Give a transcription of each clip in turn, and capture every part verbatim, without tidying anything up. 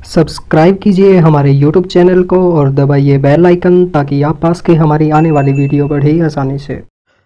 Subscribe कीजिए हमारे YouTube channel को और दबाइए बेल आइकन ताकि आप पास के हमारी आने वाली वीडियो बढ़े आसानी से।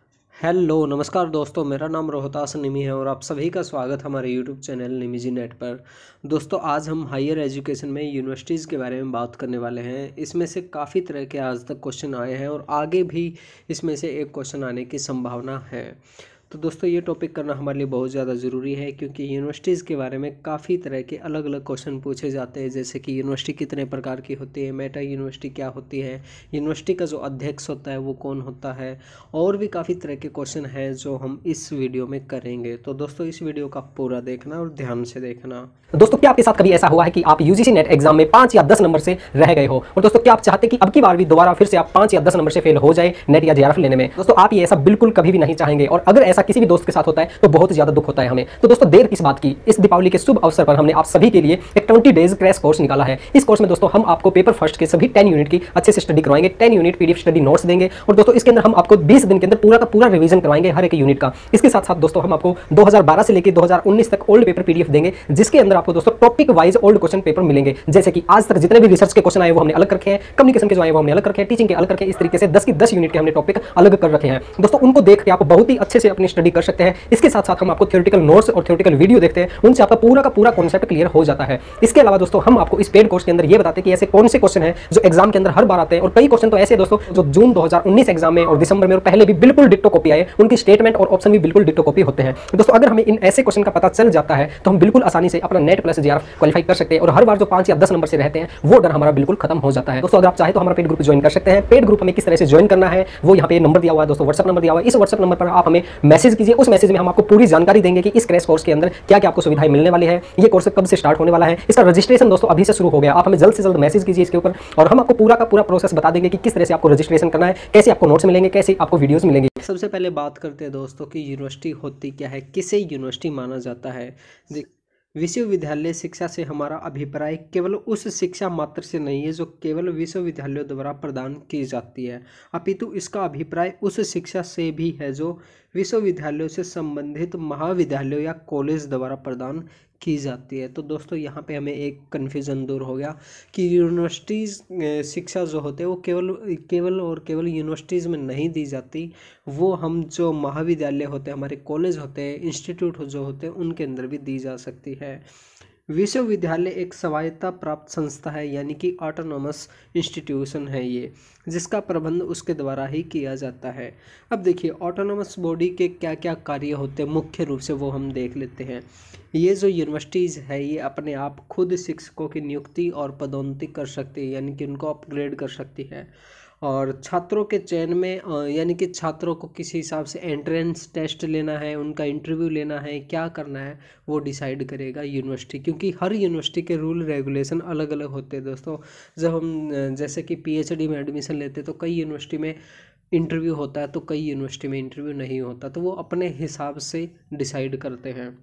हेलो नमस्कार दोस्तों, मेरा नाम रोहतास निमी है और आप सभी का स्वागत हमारे यूट्यूब चैनल निमी नेट पर। दोस्तों, आज हम हायर एजुकेशन में यूनिवर्सिटीज़ के बारे में बात करने वाले हैं। इसमें से काफ़ी तरह के आज तक क्वेश्चन आए हैं और आगे भी इसमें से एक क्वेश्चन आने की संभावना है। तो दोस्तों, ये टॉपिक करना हमारे लिए बहुत ज़्यादा ज़रूरी है क्योंकि यूनिवर्सिटीज़ के बारे में काफ़ी तरह के अलग अलग क्वेश्चन पूछे जाते हैं, जैसे कि यूनिवर्सिटी कितने प्रकार की होती है, मेटा यूनिवर्सिटी क्या होती है, यूनिवर्सिटी का जो अध्यक्ष होता है वो कौन होता है, और भी काफ़ी तरह के क्वेश्चन हैं जो हम इस वीडियो में करेंगे। तो दोस्तों, इस वीडियो का पूरा देखना और ध्यान से देखना। दोस्तों, क्या आपके साथ कभी ऐसा हुआ है कि आप यूजीसी नेट एग्जाम में पाँच या दस नंबर से रह गए हो? और दोस्तों, क्या आप चाहते कि अब की बार भी दोबारा फिर से आप पाँच या दस नंबर से फेल हो जाए नेट या जेआरएफ लेने में? दोस्तों, आप ये ऐसा बिल्कुल कभी भी नहीं चाहेंगे और अगर ऐसा किसी भी दोस्त के साथ होता है तो बहुत ज्यादा दुख होता है हमें। तो दोस्तों, देर किस बात की, इस दीपावली के शुभ अवसर पर हमने आप सभी के लिए एक ट्वेंटी डेज क्रैश कोर्स निकाला है। इस कोर्स में दोस्तों हम आपको पेपर फर्स्ट के सभी टेन यूनिट की अच्छे से स्टडी करवाएंगे, ten unit PDF study notes देंगे और दोस्तों इसके अंदर हम आपको बीस दिन के अंदर पूरा का पूरा रिवीजन करवाएंगे हर एक यूनिट का। इसके साथ साथ दोस्तों हम आपको दो हज़ार बारह से लेकर दो हज़ार उन्नीस तक ओल्ड पेपर पीडीएफ देंगे, जिसके अंदर आपको दोस्तों topic wise old question paper मिलेंगे। जैसे कि आज तक जितने भी रिसर्च के क्वेश्चन आए वो हमने अलग रखे हैं, कम्युनिकेशन के जो आए वो हमने अलग रखे हैं, टीचिंग के अलग रखे हैं। इस तरीके से दस की दस यूनिट के हमने टॉपिक अलग कर रखे हैं। दोस्तों, उनको देख के आप बहुत ही अच्छे से अपनी स्टडी कर सकते हैं। इसके साथ साथ हम आपको थ्योरेटिकल नोट्स और थ्योरेटिकल वीडियो देखते हैं, उनसे आपका पूरा का पूरा कॉन्सेप्ट क्लियर हो जाता है। इसके अलावा दोस्तों हम आपको इस पेड कोर्स के अंदर ये बताते हैं कि ऐसे कौन से क्वेश्चन हैं जो एग्जाम के अंदर हर बार आते हैं, और कई क्वेश्चन तो ऐसे दोस्तों जो जून दो हज़ार उन्नीस एग्जाम में और दिसंबर में और पहले भी बिल्कुल डिट्टो कॉपी आए, उनकी स्टेटमेंट और ऑप्शन भी बिल्कुल डिट्टो कॉपी होते हैं। दोस्तों, अगर हमें इन ऐसे क्वेश्चन का पता चल जाता है तो हम बिल्कुल आसानी से अपना नेट प्लस जेआरएफ क्वालिफाई कर सकते हैं और हर बार जो पांच या दस नंबर से रहते हैं वो डर हमारा बिल्कुल खत्म हो जाता है। दोस्तों, अगर आप चाहे तो हमारा पेड ग्रुप ज्वाइन कर सकते हैं। पेड ग्रुप हमें किस तरह से ज्वाइन करना है वो यहाँ पे नंबर दिया हुआ है दोस्तों, व्हाट्सएप नंबर दिया हुआ है। इस व्हाट्सएप नंबर पर आप हमें मैसेज कीजिए। उस मैसेज में हम आपको पूरी जानकारी देंगे कि इस क्रैश कोर्स के अंदर क्या क्या आपको सुविधाएं मिलने वाली है, ये कोर्स कब से स्टार्ट होने वाला है, इसका रजिस्ट्रेशन दोस्तों अभी से शुरू हो गया। आप हमें जल्द से जल्द मैसेज कीजिए इसके ऊपर और हम आपको पूरा का पूरा प्रोसेस बता देंगे कि किस तरह से आपको रजिस्ट्रेशन करना है, कैसे आपको नोट्स मिलेंगे, कैसे आपको वीडियोस मिलेंगे। सबसे पहले बात करते हैं दोस्तों कि यूनिवर्सिटी होती क्या है, किसे यूनिवर्सिटी माना जाता है। विश्वविद्यालय शिक्षा से हमारा अभिप्राय केवल उस शिक्षा मात्र से नहीं है जो केवल विश्वविद्यालयों द्वारा प्रदान की जाती है, अपितु इसका अभिप्राय उस शिक्षा से भी है जो विश्वविद्यालयों से संबंधित महाविद्यालयों या कॉलेज द्वारा प्रदान की जाती है। तो दोस्तों, यहाँ पे हमें एक कन्फ्यूज़न दूर हो गया कि यूनिवर्सिटीज़ शिक्षा जो होते हैं वो केवल केवल और केवल यूनिवर्सिटीज़ में नहीं दी जाती, वो हम जो महाविद्यालय होते हैं, हमारे कॉलेज होते हैं, इंस्टीट्यूट जो होते हैं, उनके अंदर भी दी जा सकती है। विश्वविद्यालय एक स्वायत्ता प्राप्त संस्था है, यानी कि ऑटोनोमस इंस्टीट्यूशन है ये, जिसका प्रबंध उसके द्वारा ही किया जाता है। अब देखिए, ऑटोनोमस बॉडी के क्या क्या कार्य होते हैं मुख्य रूप से वो हम देख लेते हैं। ये जो यूनिवर्सिटीज़ है ये अपने आप खुद शिक्षकों की नियुक्ति और पदोन्नति कर सकती है, यानी कि उनको अपग्रेड कर सकती है। और छात्रों के चयन में यानी कि छात्रों को किसी हिसाब से एंट्रेंस टेस्ट लेना है, उनका इंटरव्यू लेना है, क्या करना है वो डिसाइड करेगा यूनिवर्सिटी, क्योंकि हर यूनिवर्सिटी के रूल रेगुलेशन अलग अलग होते हैं दोस्तों। जब हम जैसे कि पीएचडी में एडमिशन लेते हैं तो कई यूनिवर्सिटी में इंटरव्यू होता है तो कई यूनिवर्सिटी में इंटरव्यू नहीं होता, तो वो अपने हिसाब से डिसाइड करते हैं।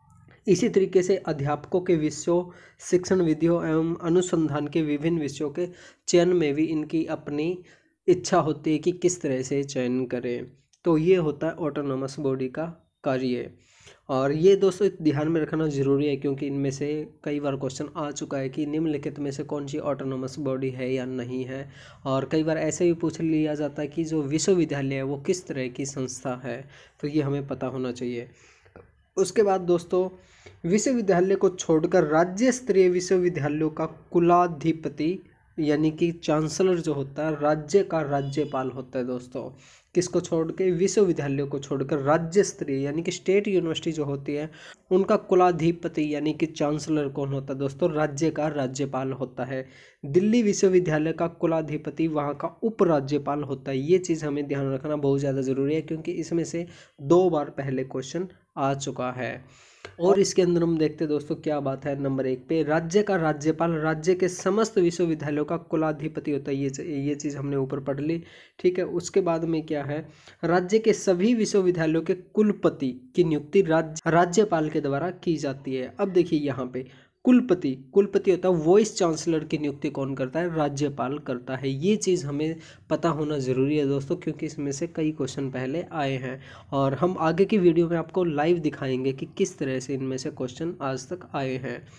इसी तरीके से अध्यापकों के विषयों, शिक्षण विधियों एवं अनुसंधान के विभिन्न विषयों के चयन में भी इनकी अपनी इच्छा होती है कि किस तरह से चयन करें। तो ये होता है ऑटोनोमस बॉडी का कार्य। और ये दोस्तों ध्यान में रखना ज़रूरी है क्योंकि इनमें से कई बार क्वेश्चन आ चुका है कि निम्नलिखित में से कौन सी ऑटोनोमस बॉडी है या नहीं है। और कई बार ऐसे भी पूछ लिया जाता है कि जो विश्वविद्यालय है वो किस तरह की संस्था है, तो ये हमें पता होना चाहिए। उसके बाद दोस्तों, विश्वविद्यालय को छोड़कर राज्य स्तरीय विश्वविद्यालयों का कुलाधिपति यानी कि चांसलर जो होता है राज्य का राज्यपाल होता है दोस्तों। किसको छोड़ के? विश्वविद्यालयों को छोड़कर राज्य स्तरीय यानी कि स्टेट यूनिवर्सिटी जो होती है उनका कुलाधिपति यानी कि चांसलर कौन होता है दोस्तों? राज्य का राज्यपाल होता है। दिल्ली विश्वविद्यालय का कुलाधिपति वहाँ का उपराज्यपाल होता है। ये चीज़ हमें ध्यान रखना बहुत ज़्यादा ज़रूरी है क्योंकि इसमें से दो बार पहले क्वेश्चन आ चुका है। और इसके अंदर हम देखते हैं दोस्तों क्या बात है। नंबर एक पे राज्य का राज्यपाल राज्य के समस्त विश्वविद्यालयों का कुलाधिपति होता है। ये ये चीज़ हमने ऊपर पढ़ ली, ठीक है। उसके बाद में क्या है, राज्य के सभी विश्वविद्यालयों के कुलपति की नियुक्ति राज्य राज्यपाल के द्वारा की जाती है। अब देखिए यहाँ पे कुलपति कुलपति होता है, वाइस चांसलर की नियुक्ति कौन करता है? राज्यपाल करता है। ये चीज़ हमें पता होना ज़रूरी है दोस्तों क्योंकि इसमें से कई क्वेश्चन पहले आए हैं और हम आगे की वीडियो में आपको लाइव दिखाएंगे कि किस तरह से इनमें से क्वेश्चन आज तक आए हैं।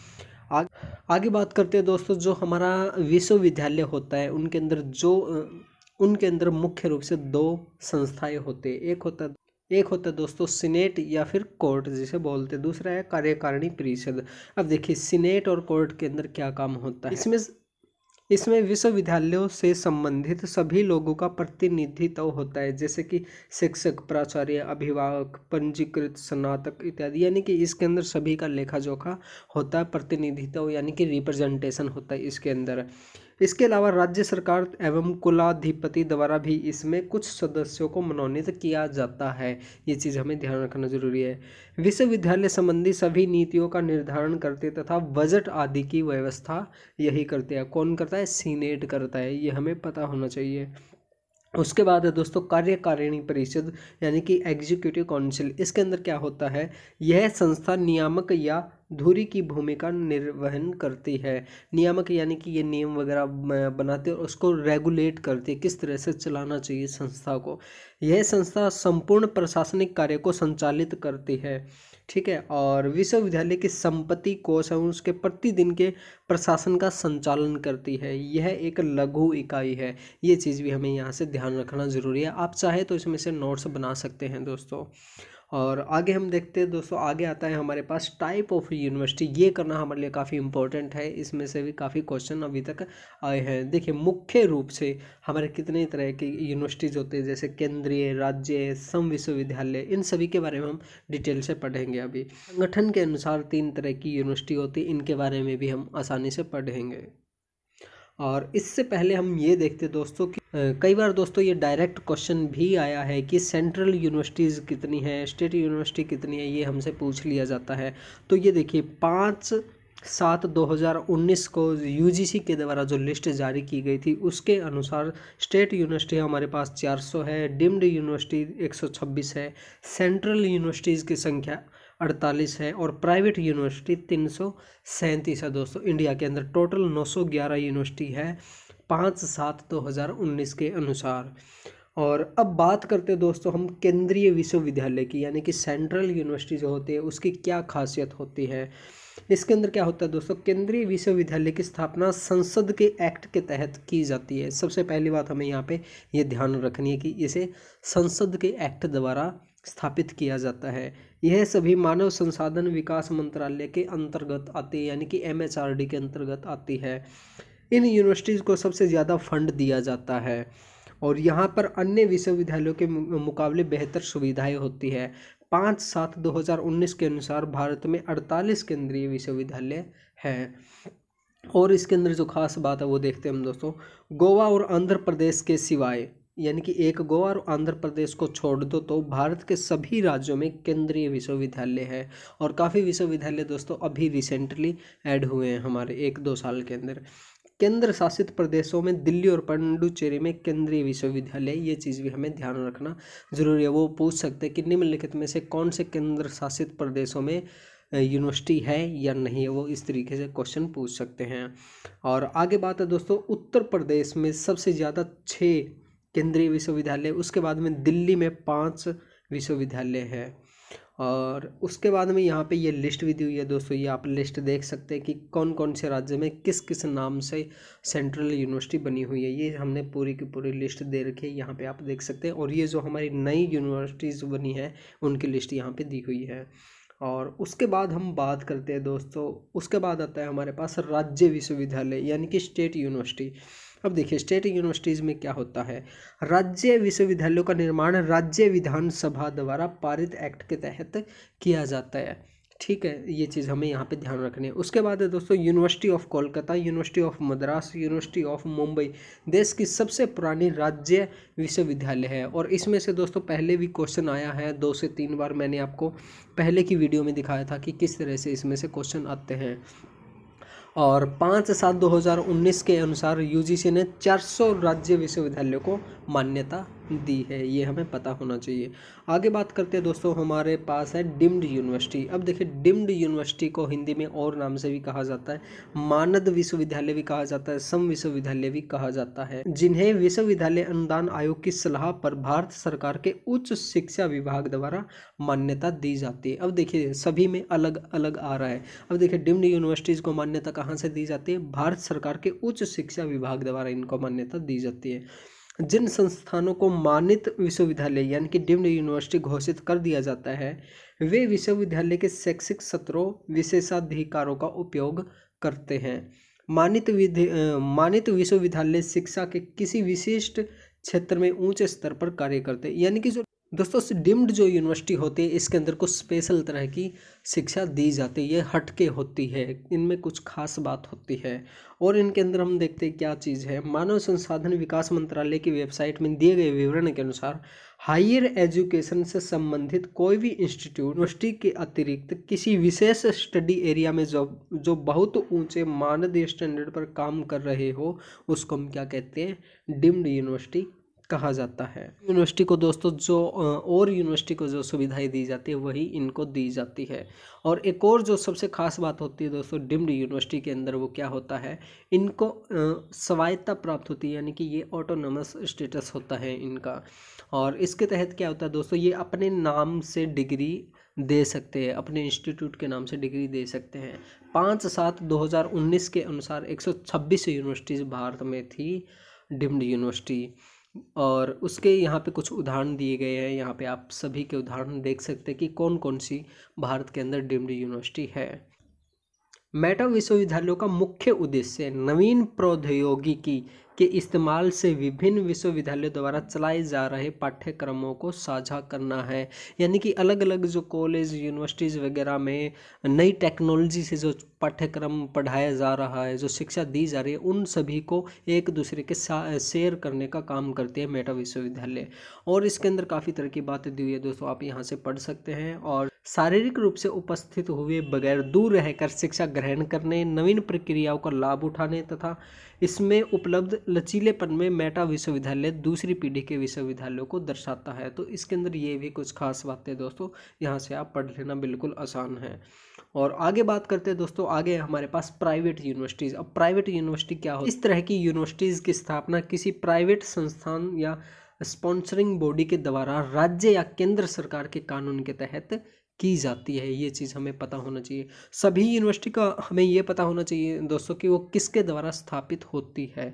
आग, आगे बात करते हैं दोस्तों, जो हमारा विश्वविद्यालय होता है उनके अंदर जो उनके अंदर मुख्य रूप से दो संस्थाएं होते हैं। एक होता एक होता है दोस्तों सीनेट या फिर कोर्ट जिसे बोलते हैं, दूसरा है कार्यकारिणी परिषद। अब देखिए सीनेट और कोर्ट के अंदर क्या काम होता है। इसमें इसमें विश्वविद्यालयों से संबंधित सभी लोगों का प्रतिनिधित्व होता है, जैसे कि शिक्षक, प्राचार्य, अभिभावक, पंजीकृत स्नातक इत्यादि। यानी कि इसके अंदर सभी का लेखा जोखा होता है, प्रतिनिधित्व यानी कि रिप्रेजेंटेशन होता है इसके अंदर। इसके अलावा राज्य सरकार एवं कुलाधिपति द्वारा भी इसमें कुछ सदस्यों को मनोनीत किया जाता है। ये चीज़ हमें ध्यान रखना जरूरी है। विश्वविद्यालय संबंधी सभी नीतियों का निर्धारण करते तथा बजट आदि की व्यवस्था यही करते हैं। कौन करता है? सीनेट करता है, ये हमें पता होना चाहिए। उसके बाद है दोस्तों कार्यकारिणी परिषद यानी कि एग्जीक्यूटिव काउंसिल। इसके अंदर क्या होता है? यह संस्था नियामक या धुरी की भूमिका निर्वहन करती है। नियामक यानी कि ये नियम वगैरह बनाते और उसको रेगुलेट करती है, किस तरह से चलाना चाहिए संस्था को। यह संस्था संपूर्ण प्रशासनिक कार्य को संचालित करती है, ठीक है। और विश्वविद्यालय की संपत्ति कोष है उसके प्रतिदिन के प्रशासन का संचालन करती है। यह एक लघु इकाई है, ये चीज़ भी हमें यहाँ से ध्यान रखना ज़रूरी है। आप चाहे तो इसमें से नोट्स बना सकते हैं दोस्तों। और आगे हम देखते हैं दोस्तों, आगे आता है हमारे पास टाइप ऑफ यूनिवर्सिटी। ये करना हमारे लिए काफ़ी इंपॉर्टेंट है, इसमें से भी काफ़ी क्वेश्चन अभी तक आए हैं। देखिए मुख्य रूप से हमारे कितने तरह की यूनिवर्सिटीज़ होते हैं, जैसे केंद्रीय, राज्य, सम विश्वविद्यालय, इन सभी के बारे में हम डिटेल से पढ़ेंगे। अभी संगठन के अनुसार तीन तरह की यूनिवर्सिटी होती है, इनके बारे में भी हम आसानी से पढ़ेंगे। और इससे पहले हम ये देखते दोस्तों कि कई बार दोस्तों ये डायरेक्ट क्वेश्चन भी आया है कि सेंट्रल यूनिवर्सिटीज़ कितनी है, स्टेट यूनिवर्सिटी कितनी है, ये हमसे पूछ लिया जाता है। तो ये देखिए पाँच सात दो हज़ार उन्नीस को यूजीसी के द्वारा जो लिस्ट जारी की गई थी उसके अनुसार स्टेट यूनिवर्सिटी हमारे पास चार सौ है, डिम्ड यूनिवर्सिटी एक सौ छब्बीस है, सेंट्रल यूनिवर्सिटीज़ की संख्या अड़तालीस है और प्राइवेट यूनिवर्सिटी तीन सौ सैंतीस है दोस्तों। इंडिया के अंदर टोटल नौ सौ ग्यारह यूनिवर्सिटी है पाँच सात दो हज़ार उन्नीस के अनुसार। और अब बात करते हैं दोस्तों हम केंद्रीय विश्वविद्यालय की, यानी कि सेंट्रल यूनिवर्सिटी जो होती है उसकी क्या खासियत होती है। इसके अंदर क्या होता है दोस्तों, केंद्रीय विश्वविद्यालय की स्थापना संसद के एक्ट के तहत की जाती है। सबसे पहली बात हमें यहाँ पे ये ध्यान रखनी है कि इसे संसद के एक्ट द्वारा स्थापित किया जाता है। यह सभी मानव संसाधन विकास मंत्रालय के अंतर्गत आती है, यानी कि एम एच आर डी के अंतर्गत आती है। इन यूनिवर्सिटीज़ को सबसे ज़्यादा फंड दिया जाता है और यहाँ पर अन्य विश्वविद्यालयों के मुकाबले बेहतर सुविधाएं होती है। पाँच सात दो हज़ार उन्नीस के अनुसार भारत में अड़तालीस केंद्रीय विश्वविद्यालय हैं। और इसके अंदर जो खास बात है वो देखते हैं हम दोस्तों, गोवा और आंध्र प्रदेश के सिवाय, यानी कि एक गोवा और आंध्र प्रदेश को छोड़ दो तो भारत के सभी राज्यों में केंद्रीय विश्वविद्यालय है। और काफ़ी विश्वविद्यालय दोस्तों अभी रिसेंटली ऐड हुए हैं हमारे एक दो साल के अंदर। केंद्र शासित प्रदेशों में दिल्ली और पुडुचेरी में केंद्रीय विश्वविद्यालय, ये चीज़ भी हमें ध्यान रखना जरूरी है। वो पूछ सकते हैं कि निम्नलिखित में से कौन से केंद्र शासित प्रदेशों में यूनिवर्सिटी है या नहीं है, वो इस तरीके से क्वेश्चन पूछ सकते हैं। और आगे बात है दोस्तों, उत्तर प्रदेश में सबसे ज़्यादा छः केंद्रीय विश्वविद्यालय, उसके बाद में दिल्ली में पाँच विश्वविद्यालय है। और उसके बाद में यहाँ पे ये लिस्ट भी दी हुई है दोस्तों, ये आप लिस्ट देख सकते हैं कि कौन कौन से राज्य में किस किस नाम से सेंट्रल यूनिवर्सिटी बनी हुई है। ये हमने पूरी की पूरी लिस्ट दे रखी है, यहाँ पे आप देख सकते हैं। और ये जो हमारी नई यूनिवर्सिटीज़ बनी है उनकी लिस्ट यहाँ पे दी हुई है। और उसके बाद हम बात करते हैं दोस्तों, उसके बाद आता है हमारे पास राज्य विश्वविद्यालय यानी कि स्टेट यूनिवर्सिटी। अब देखिए स्टेट यूनिवर्सिटीज़ में क्या होता है, राज्य विश्वविद्यालयों का निर्माण राज्य विधानसभा द्वारा पारित एक्ट के तहत किया जाता है, ठीक है। ये चीज़ हमें यहाँ पे ध्यान रखनी है। उसके बाद है दोस्तों university of Kolkata, university of Madras, university of Mumbai देश की सबसे पुरानी राज्य विश्वविद्यालय है। और इसमें से दोस्तों पहले भी क्वेश्चन आया है, दो से तीन बार मैंने आपको पहले की वीडियो में दिखाया था कि किस तरह से इसमें से क्वेश्चन आते हैं। और पाँच सात दो हज़ार उन्नीस के अनुसार यूजीसी ने चार सौ राज्य विश्वविद्यालयों को मान्यता दी है, ये हमें पता होना चाहिए। आगे बात करते हैं दोस्तों, हमारे पास है डिम्ड यूनिवर्सिटी। अब देखिए, डिम्ड यूनिवर्सिटी को हिंदी में और नाम से भी कहा जाता है, मानद विश्वविद्यालय भी कहा जाता है, सम विश्वविद्यालय भी कहा जाता है, जिन्हें विश्वविद्यालय अनुदान आयोग की सलाह पर भारत सरकार के उच्च शिक्षा विभाग द्वारा मान्यता दी जाती है। अब देखिए, सभी में अलग अलग आ रहा है। अब देखिए, डिम्ड यूनिवर्सिटीज़ को मान्यता कहाँ से दी जाती है? भारत सरकार के उच्च शिक्षा विभाग द्वारा इनको मान्यता दी जाती है। जिन संस्थानों को मानित विश्वविद्यालय यानी कि डिम्ड यूनिवर्सिटी घोषित कर दिया जाता है, वे विश्वविद्यालय के शैक्षिक सत्रों विशेषाधिकारों का उपयोग करते हैं। मानित विधि मानित विश्वविद्यालय शिक्षा के किसी विशिष्ट क्षेत्र में ऊंचे स्तर पर कार्य करते हैं। यानी कि जो दोस्तों डिम्ड जो यूनिवर्सिटी होती है, इसके अंदर कुछ स्पेशल तरह की शिक्षा दी जाती है, ये हटके होती है, इनमें कुछ खास बात होती है। और इनके अंदर हम देखते हैं क्या चीज़ है। मानव संसाधन विकास मंत्रालय की वेबसाइट में दिए गए विवरण के अनुसार हायर एजुकेशन से संबंधित कोई भी इंस्टीट्यूट यूनिवर्सिटी के अतिरिक्त किसी विशेष स्टडी एरिया में जो जो बहुत ऊंचे मानद स्टैंडर्ड पर काम कर रहे हो, उसको हम क्या कहते हैं? डिम्ड यूनिवर्सिटी कहा जाता है। यूनिवर्सिटी को दोस्तों जो और यूनिवर्सिटी को जो सुविधाएं दी जाती है, वही इनको दी जाती है। और एक और जो सबसे खास बात होती है दोस्तों डिम्ड यूनिवर्सिटी के अंदर, वो क्या होता है? इनको स्वायत्तता प्राप्त होती है, यानी कि ये ऑटोनोमस स्टेटस होता है इनका। और इसके तहत क्या होता है दोस्तों, ये अपने नाम से डिग्री दे सकते हैं, अपने इंस्टीट्यूट के नाम से डिग्री दे सकते हैं। पाँच सात दो हज़ार उन्नीस के अनुसार एक सौ छब्बीस यूनिवर्सिटीज़ भारत में थी डिम्ड यूनिवर्सिटी। और उसके यहाँ पे कुछ उदाहरण दिए गए हैं, यहाँ पे आप सभी के उदाहरण देख सकते हैं कि कौन कौन सी भारत के अंदर डिम्ड यूनिवर्सिटी है। मेटा विश्वविद्यालयों का मुख्य उद्देश्य नवीन प्रौद्योगिकी के इस्तेमाल से विभिन्न विश्वविद्यालयों द्वारा चलाए जा रहे पाठ्यक्रमों को साझा करना है। यानी कि अलग अलग जो कॉलेज यूनिवर्सिटीज़ वगैरह में नई टेक्नोलॉजी से जो पाठ्यक्रम पढ़ाया जा रहा है, जो शिक्षा दी जा रही है, उन सभी को एक दूसरे के साथ शेयर करने का काम करते हैं मेटा विश्वविद्यालय। और इसके अंदर काफ़ी तरह की बातें दी हुई है दोस्तों, आप यहाँ से पढ़ सकते हैं। और शारीरिक रूप से उपस्थित हुए बगैर दूर रहकर शिक्षा ग्रहण करने, नवीन प्रक्रियाओं का लाभ उठाने तथा इसमें उपलब्ध लचीलेपन में मेटा विश्वविद्यालय दूसरी पीढ़ी के विश्वविद्यालयों को दर्शाता है। तो इसके अंदर ये भी कुछ खास बातें दोस्तों, यहाँ से आप पढ़ लेना बिल्कुल आसान है। और आगे बात करते हैं दोस्तों, आगे हमारे पास प्राइवेट यूनिवर्सिटीज़। अब प्राइवेट यूनिवर्सिटी क्या हो? इस तरह की यूनिवर्सिटीज़ की स्थापना किसी प्राइवेट संस्थान या स्पॉन्सरिंग बॉडी के द्वारा राज्य या केंद्र सरकार के कानून के तहत की जाती है। ये चीज़ हमें पता होना चाहिए। सभी यूनिवर्सिटी का हमें ये पता होना चाहिए दोस्तों कि वो किसके द्वारा स्थापित होती है।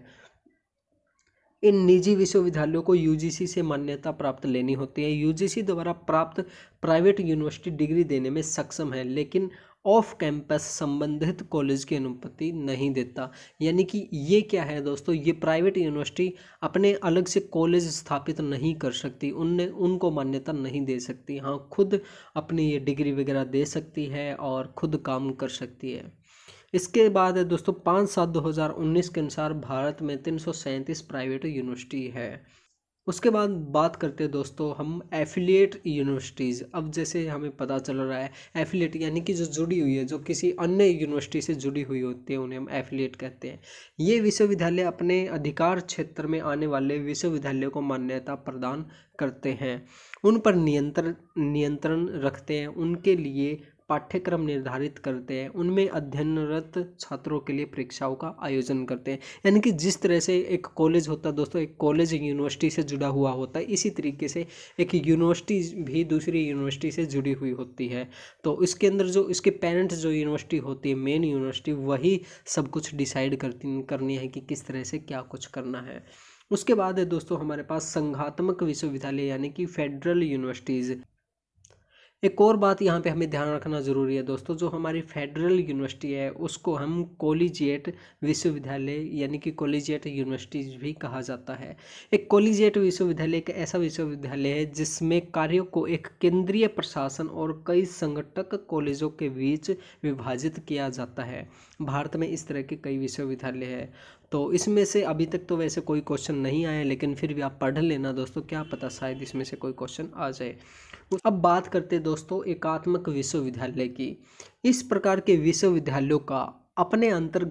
इन निजी विश्वविद्यालयों को यूजीसी से मान्यता प्राप्त लेनी होती है। यूजीसी द्वारा प्राप्त प्राइवेट यूनिवर्सिटी डिग्री देने में सक्षम है, लेकिन ऑफ कैंपस संबंधित कॉलेज की अनुमति नहीं देता। यानी कि ये क्या है दोस्तों, ये प्राइवेट यूनिवर्सिटी अपने अलग से कॉलेज स्थापित नहीं कर सकती, उनने उनको मान्यता नहीं दे सकती। हाँ, खुद अपनी ये डिग्री वगैरह दे सकती है और खुद काम कर सकती है। इसके बाद है दोस्तों पाँच सात दो हज़ार उन्नीस के अनुसार भारत में तीन सौ सैंतीस प्राइवेट यूनिवर्सिटी है। उसके बाद बात करते हैं दोस्तों हम एफिलिएट यूनिवर्सिटीज़। अब जैसे हमें पता चल रहा है, एफिलिएट यानी कि जो जुड़ी हुई है, जो किसी अन्य यूनिवर्सिटी से जुड़ी हुई होती है, उन्हें हम एफिलिएट कहते हैं। ये विश्वविद्यालय अपने अधिकार क्षेत्र में आने वाले विश्वविद्यालयों को मान्यता प्रदान करते हैं, उन पर नियंत्रण नियंत्रण रखते हैं, उनके लिए पाठ्यक्रम निर्धारित करते हैं, उनमें अध्ययनरत छात्रों के लिए परीक्षाओं का आयोजन करते हैं। यानी कि जिस तरह से एक कॉलेज होता है दोस्तों, एक कॉलेज यूनिवर्सिटी से जुड़ा हुआ होता है, इसी तरीके से एक यूनिवर्सिटी भी दूसरी यूनिवर्सिटी से जुड़ी हुई होती है। तो इसके अंदर जो इसके पेरेंट्स जो यूनिवर्सिटी होती है, मेन यूनिवर्सिटी, वही सब कुछ डिसाइड करती करनी है कि किस तरह से क्या कुछ करना है। उसके बाद है दोस्तों हमारे पास संघात्मक विश्वविद्यालय यानी कि फेडरल यूनिवर्सिटीज़। एक और बात यहाँ पे हमें ध्यान रखना ज़रूरी है दोस्तों, जो हमारी फेडरल यूनिवर्सिटी है उसको हम कॉलेजिएट विश्वविद्यालय यानी कि कॉलेजिएट यूनिवर्सिटीज भी कहा जाता है। एक कॉलेजिएट विश्वविद्यालय एक ऐसा विश्वविद्यालय है जिसमें कार्यों को एक केंद्रीय प्रशासन और कई संगठक कॉलेजों के बीच विभाजित किया जाता है। भारत में इस तरह के कई विश्वविद्यालय है। तो इसमें से अभी तक तो वैसे कोई क्वेश्चन नहीं आया, लेकिन फिर भी आप पढ़ लेना दोस्तों, क्या पता शायद इसमें से कोई क्वेश्चन आ जाए। अब बात करते हैं दोस्तों एकात्मक विश्वविद्यालय की। इस प्रकार के विश्वविद्यालयों का अपने अंतर्गत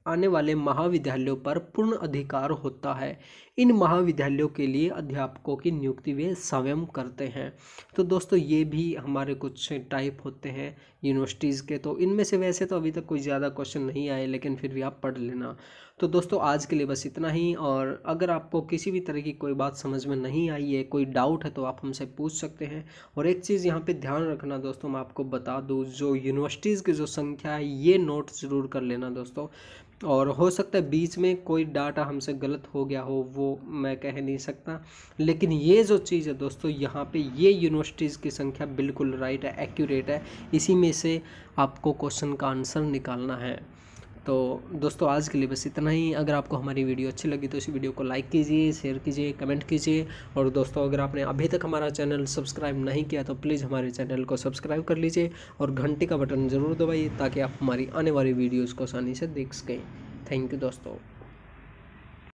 आने वाले महाविद्यालयों पर पूर्ण अधिकार होता है। इन महाविद्यालयों के लिए अध्यापकों की नियुक्ति वे स्वयं करते हैं। तो दोस्तों ये भी हमारे कुछ टाइप होते हैं यूनिवर्सिटीज़ के, तो इनमें से वैसे तो अभी तक कोई ज़्यादा क्वेश्चन नहीं आए, लेकिन फिर भी आप पढ़ लेना। तो दोस्तों आज के लिए बस इतना ही, और अगर आपको किसी भी तरह की कोई बात समझ में नहीं आई है, कोई डाउट है, तो आप हमसे पूछ सकते हैं। और एक चीज़ यहाँ पे ध्यान रखना दोस्तों, मैं आपको बता दूँ, जो यूनिवर्सिटीज़ की जो संख्या है ये नोट ज़रूर कर लेना दोस्तों। और हो सकता है बीच में कोई डाटा हमसे गलत हो गया हो, वो मैं कह नहीं सकता, लेकिन ये जो चीज़ है दोस्तों, यहाँ पे ये यूनिवर्सिटीज़ की संख्या बिल्कुल राइट है, एक्यूरेट है। इसी में से आपको क्वेश्चन का आंसर निकालना है। तो दोस्तों आज के लिए बस इतना ही। अगर आपको हमारी वीडियो अच्छी लगी तो इस वीडियो को लाइक कीजिए, शेयर कीजिए, कमेंट कीजिए। और दोस्तों अगर आपने अभी तक हमारा चैनल सब्सक्राइब नहीं किया तो प्लीज़ हमारे चैनल को सब्सक्राइब कर लीजिए और घंटी का बटन ज़रूर दबाइए, ताकि आप हमारी आने वाली वीडियोज़ को आसानी से देख सकें। थैंक यू दोस्तों।